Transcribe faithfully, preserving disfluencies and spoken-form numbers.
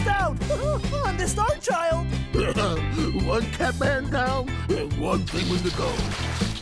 missed out on the Star Child. One Catman down and one Penguin to go.